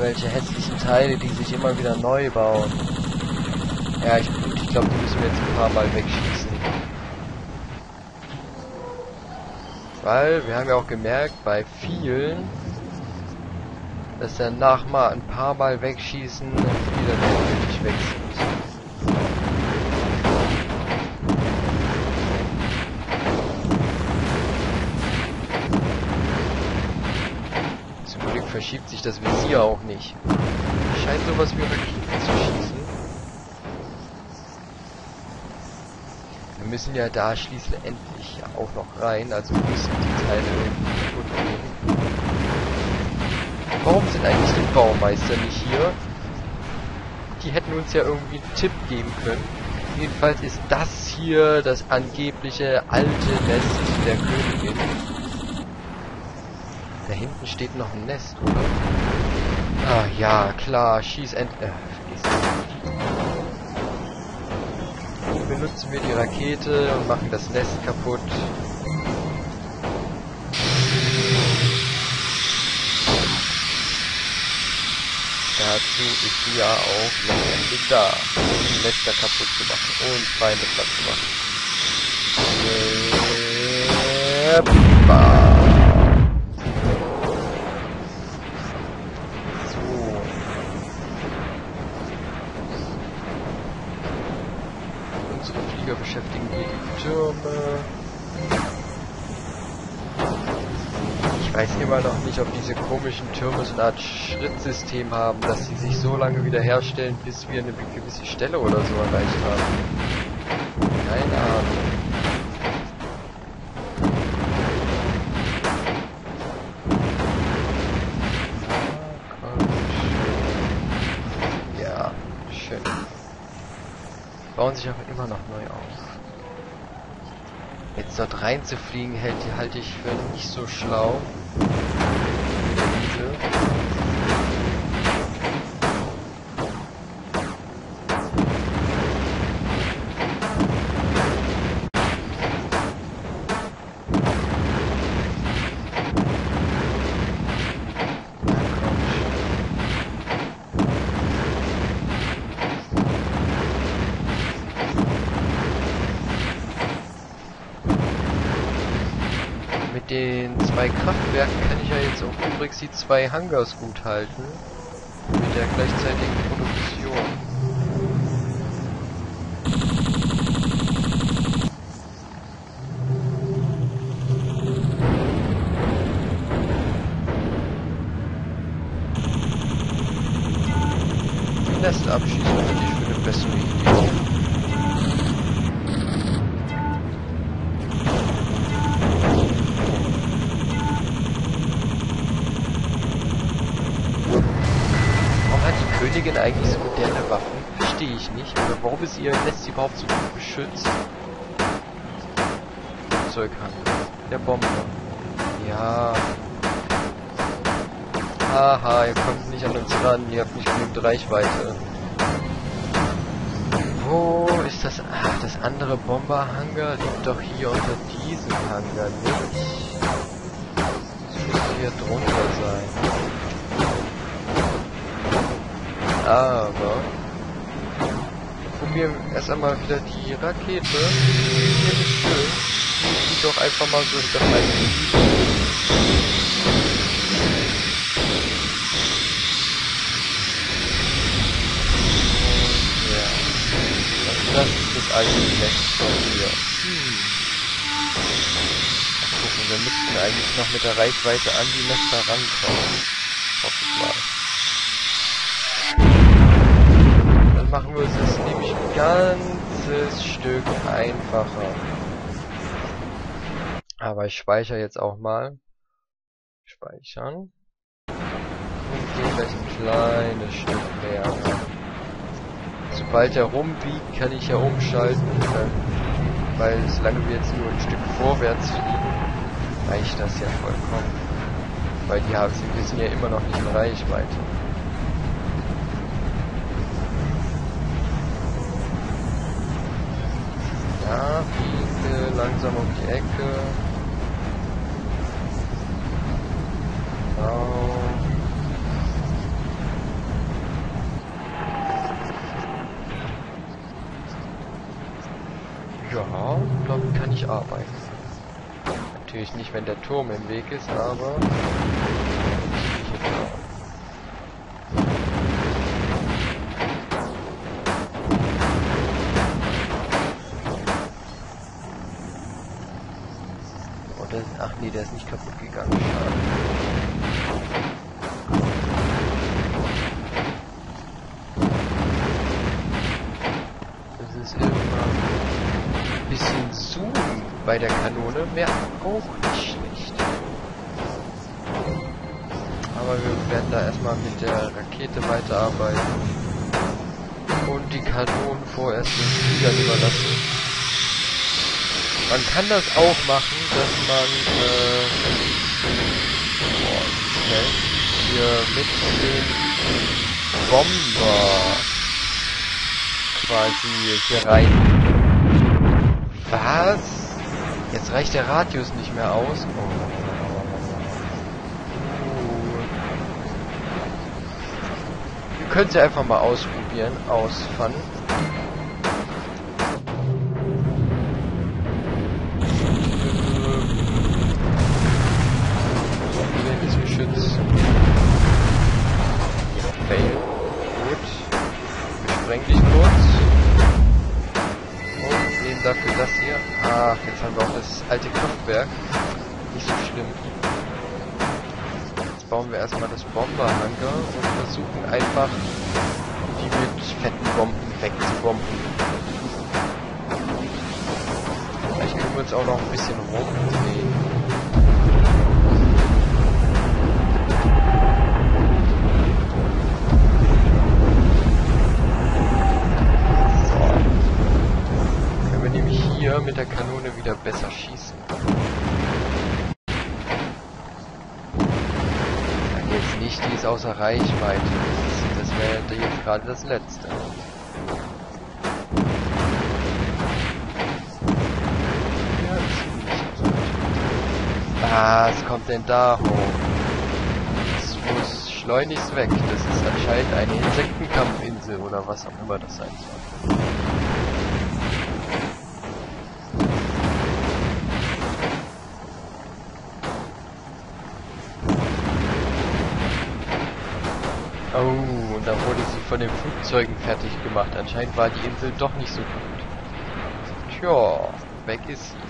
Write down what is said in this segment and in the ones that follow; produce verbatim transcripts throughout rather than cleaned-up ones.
irgendwelche hässlichen Teile, die sich immer wieder neu bauen. Ja, ich, ich glaube, die müssen wir jetzt ein paar Mal wegschießen. Weil, wir haben ja auch gemerkt, bei vielen, dass dann nach mal ein paar Mal wegschießen, die dann wirklich weg sind. Verschiebt sich das Visier auch nicht. Scheint sowas wie Raketen zu schießen. Wir müssen ja da schließlich ja auch noch rein, also müssen die Teile irgendwie kaputt gehen. Warum sind eigentlich die Baumeister nicht hier? Die hätten uns ja irgendwie einen Tipp geben können. Jedenfalls ist das hier das angebliche alte Nest der Königin. Da hinten steht noch ein Nest, oder? Ah, ja, klar. Schieß end... Äh, vergiss. Benutzen wir die Rakete und machen das Nest kaputt. Dazu ist sie ja auch letztendlich da, um die Nester kaputt zu machen und Feinde platt zu machen. Äh, Wir beschäftigen hier die Türme. Ich weiß immer noch nicht, ob diese komischen Türme so eine Art Schrittsystem haben, dass sie sich so lange wiederherstellen, bis wir eine gewisse Stelle oder so erreicht haben. Keine Ahnung. Ja, schön. Bauen sich aber immer noch neu auf. Jetzt dort reinzufliegen, hält, halte ich für nicht so schlau. Diese. Mit den zwei Kraftwerken kann ich ja jetzt auch übrigens die zwei Hangars gut halten. Mit der gleichzeitigen Produktion. Die Nest abschießen finde ich für eine bessere Idee. Königin eigentlich so moderne Waffen? Verstehe ich nicht. Oder warum ist ihr Nest überhaupt so gut beschützt? Flugzeughang. Der Bomber. Ja. Haha, ihr kommt nicht an uns ran. Ihr habt nicht genügend Reichweite. Wo ist das? Ach, das andere Bomberhangar liegt doch hier unter diesem Hangar, nicht? Das müsste hier drunter sein. Aber probieren wir erst einmal wieder die Rakete. Hier ist schön. Die fliegt doch einfach mal so hinter meinen Füßen. Ja. Das ist das alte Nest von hier. Hm. Mal gucken, wir müssten eigentlich noch mit der Reichweite an die Nester rankommen. Hoffe ich mal. Machen wir es jetzt nämlich ein ganzes Stück einfacher. Aber ich speichere jetzt auch mal. Speichern. Und gehe gleich ein kleines Stück mehr. Sobald er rumbiegt, kann ich ja umschalten. Weil solange wir jetzt nur ein Stück vorwärts fliegen, reicht das ja vollkommen. Weil die haben, wir sind ja immer noch nicht in Reichweite. Ja, fliege langsam um die Ecke. Genau. Ja, damit kann ich arbeiten. Natürlich nicht, wenn der Turm im Weg ist, aber... Oh, der, ach nee, der ist nicht kaputt gegangen. Schade. Das ist immer ein bisschen Zoom bei der Kanone, wäre auch nicht schlecht. Aber wir werden da erstmal mit der Rakete weiterarbeiten und die Kanonen vorerst den Fliegern überlassen. Man kann das auch machen, dass man äh, boah, schnell, hier mit den Bomber quasi hier rein. Was? Jetzt reicht der Radius nicht mehr aus. Oh. Wir können es ja einfach mal ausprobieren, ausfahren. Das Geschütz. Fail. Gut. Spreng dich kurz. Und nehmen dafür das hier. Ach, jetzt haben wir auch das alte Kraftwerk. Nicht so schlimm. Jetzt bauen wir erstmal das Bomberhangar und versuchen einfach, die mit fetten Bomben wegzubomben. Vielleicht können wir uns auch noch ein bisschen rumdrehen. Mit der Kanone wieder besser schießen. Sag jetzt nicht, die ist außer Reichweite. Das, das wäre jetzt gerade das Letzte. Ja, das ist nicht so. Was kommt denn da hoch? Das muss schleunigst weg. Das ist anscheinend eine Insektenkampfinsel oder was auch immer das sein soll. Oh, und da wurde sie von den Flugzeugen fertig gemacht. Anscheinend war die Insel doch nicht so gut. Tja, weg ist sie.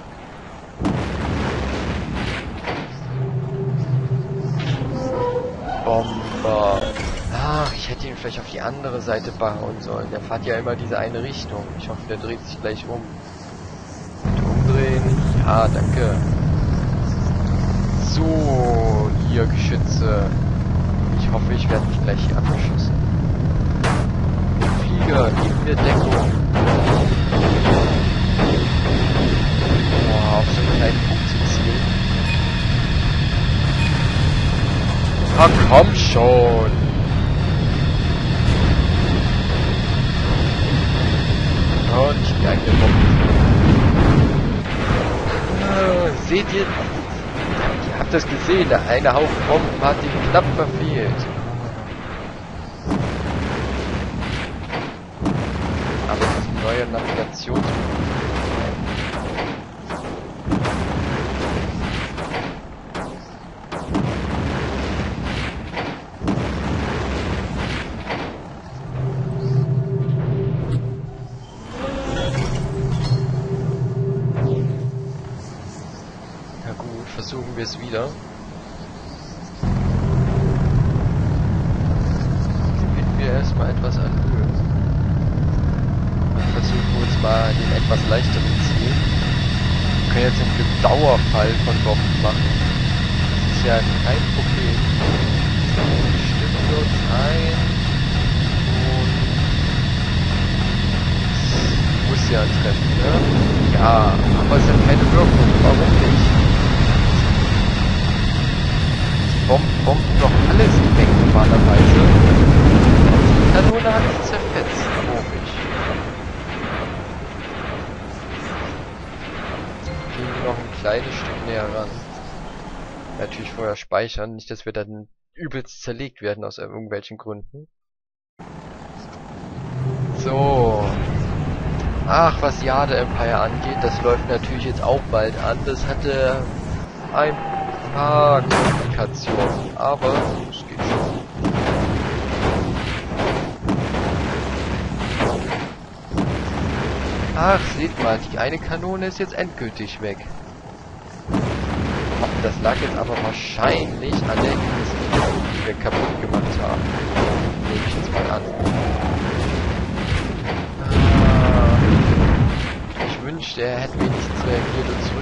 Bomber. Ach, ich hätte ihn vielleicht auf die andere Seite bauen sollen. Der fährt ja immer diese eine Richtung. Ich hoffe, der dreht sich gleich um. Und umdrehen. Ja, danke. So, ihr Geschütze. Ich hoffe, ich werde nicht gleich hier abgeschossen. Flieger, gib mir Deckung. Boah, auf so einen kleinen Punkt zu zielen. Ah, komm schon! Und die eigene Bombe. Ah, seht ihr? Ihr habt das gesehen, der eine Haufen Bomben hat ihn knapp verfehlt. Aber das ist ein neuer Navigationsmodus. Ja gut, versuchen wir es wieder. Erstmal etwas an Höhe. Dann versuchen wir uns mal den etwas leichteren Ziel. Wir können jetzt einen Dauerfall von Bomben machen. Das ist ja kein Problem. Dann stimmen wir uns ein. Und das muss ja treffen, ne? Ja, aber es hat keine Wirkung. Warum nicht? Bomben, Bomben doch alles weg normalerweise. Die Kanone hat sich zerfetzt, komisch. Gehen wir noch ein kleines Stück näher ran. Natürlich vorher speichern, nicht dass wir dann übelst zerlegt werden aus irgendwelchen Gründen. So. Ach, was Jade Empire angeht, das läuft natürlich jetzt auch bald an. Das hatte ein paar Komplikationen, aber es geht schon. Ach, seht mal, die eine Kanone ist jetzt endgültig weg. Das lag jetzt aber wahrscheinlich an der Industrie, die wir kaputt gemacht haben. Nehme ich jetzt mal an. Ah, ich wünschte, er hätte wenigstens reagiert und